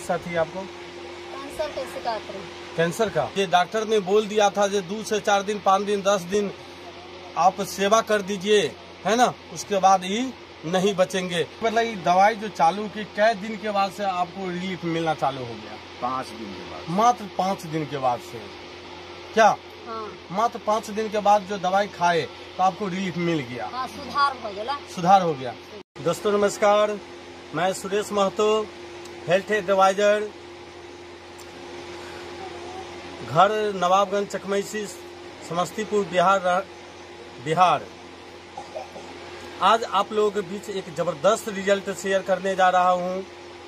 समस्या थी आपको? कैंसर के शिकायत रही। कैंसर का? ये डॉक्टर ने बोल दिया था जो 2 से 4 दिन, 5 दिन, 10 दिन आप सेवा कर दीजिए, है ना, उसके बाद ही नहीं बचेंगे। मतलब ये दवाई जो चालू की कै दिन के बाद से आपको रिलीफ मिलना चालू हो गया? 5 दिन के बाद। मात्र 5 दिन के बाद से? क्या? हाँ। मात्र 5 दिन के बाद जो दवाई खाए तो आपको रिलीफ मिल गया? हाँ, सुधार हो गया। सुधार हो गया। दोस्तों नमस्कार, मैं सुरेश महतो, हेल्थ एडवाइजर, घर नवाबगंज चकमैसी, समस्तीपुर, बिहार। आज आप लोगों के बीच एक जबरदस्त रिजल्ट शेयर करने जा रहा हूं।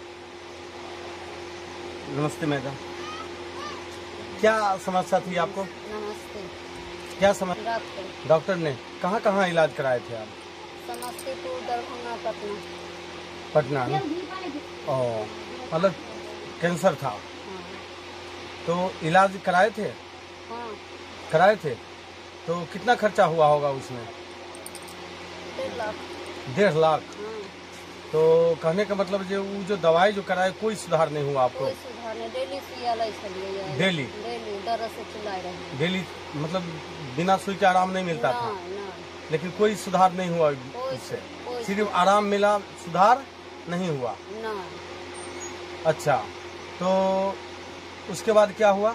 नमस्ते मैडम, क्या समस्या थी आपको? नमस्ते। क्या समस्या? डॉक्टर ने कहाँ इलाज कराए थे आप? समस्तीपुर, दरभंगा, पटना में? ओ, मतलब कैंसर था? हाँ। तो इलाज कराए थे? हाँ। कराए थे। तो कितना खर्चा हुआ होगा उसमें? 1.5 लाख। 1.5 लाख? हाँ। तो कहने का मतलब जो दवाई जो कराए कोई सुधार नहीं हुआ आपको? कोई सुधार नहीं। डेली सुइया लाई चलिए। डेली दर्द से चिल्लाए रहे। डेली मतलब बिना सुई के आराम नहीं मिलता था? लेकिन कोई सुधार नहीं हुआ इससे? सिर्फ आराम मिला, सुधार नहीं हुआ? ना। अच्छा, तो उसके बाद क्या हुआ?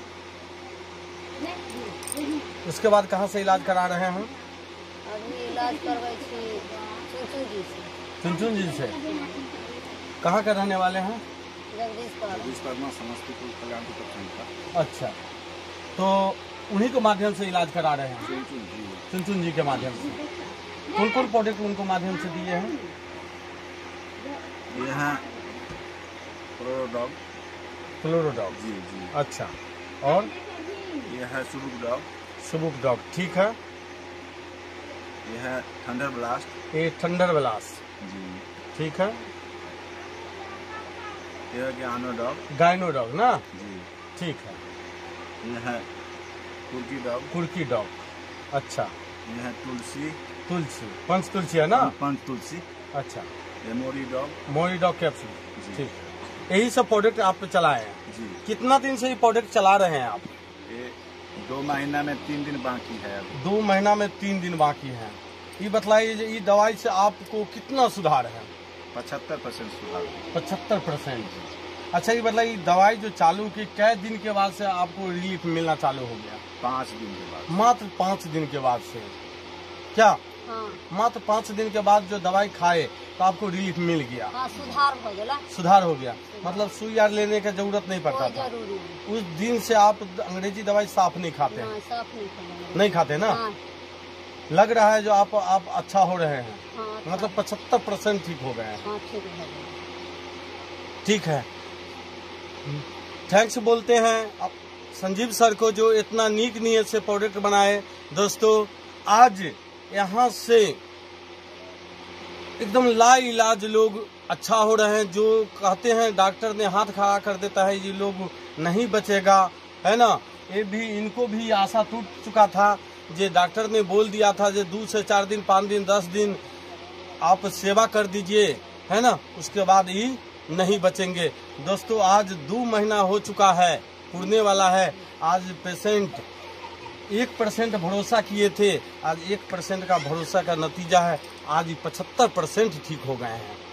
उसके बाद कहाँ से इलाज करा रहे हैं? अभी इलाज करवाई थी चुनचुन जी से। कहाँ के रहने वाले हैं? जगदीशपुर, समस्तीपुर, कल्याणपुर प्रखंड का। अच्छा, तो उन्हीं के माध्यम से इलाज करा रहे हैं? चुनचुन जी के माध्यम से। कौन कौन प्रोडक्ट उनको माध्यम से दिए हैं? ये है क्लोरोडॉग। जी। अच्छा, और ये है सुबुक डॉग, ठीक है। ये है थंडर ब्लास्ट। ये थंडर ब्लास्ट, जी, ठीक है। ये है गाइनो डॉग ना? जी, ठीक है। ये है कुर्की डॉग। अच्छा, ये है तुलसी, पंच तुलसी है ना? पंच तुलसी। अच्छा, ये मोरी डॉग कैप्सूल, ठीक है। यही सब प्रोडक्ट आप चलाए हैं? जी। कितना दिन से ये प्रोडक्ट चला रहे हैं आप? ये 2 महीना में 3 दिन बाकी है। 2 महीना में 3 दिन बाकी है। ये बताइए, ये दवाई से आपको कितना सुधार है? 75% सुधार। 75%? अच्छा, ये बताइए, दवाई जो चालू की कै दिन के बाद से आपको रिलीफ मिलना चालू हो गया? 5 दिन के बाद। मात्र 5 दिन के बाद से? क्या? हाँ। मात्र 5 दिन के बाद जो दवाई खाए तो आपको रिलीफ मिल गया? हाँ, सुधार हो गया। सुधार हो गया, मतलब सुई यार लेने का जरूरत नहीं पड़ता था? उस दिन से आप अंग्रेजी दवाई साफ नहीं खाते हैं? साफ नहीं खाते ना? हाँ। लग रहा है जो आप अच्छा हो रहे हैं। हाँ, मतलब 75% ठीक हो गए हैं? हाँ, ठीक है। ठीक है, थैंक्स बोलते हैं आप संजीव सर को जो इतना नीक नियत से प्रोडक्ट बनाए। दोस्तों, आज यहाँ से एकदम लाइलाज लोग अच्छा हो रहे हैं। जो कहते हैं डॉक्टर ने हाथ खड़ा कर देता है, ये लोग नहीं बचेगा, है ना, ये भी इनको भी आशा टूट चुका था। जो डॉक्टर ने बोल दिया था जो 2 से 4 दिन, 5 दिन, 10 दिन आप सेवा कर दीजिए, है ना, उसके बाद ही नहीं बचेंगे। दोस्तों, आज 2 महीना हो चुका है, पुरने वाला है। आज पेशेंट 1% भरोसा किए थे, आज 1% का भरोसा का नतीजा है। आज 75% ठीक हो गए हैं।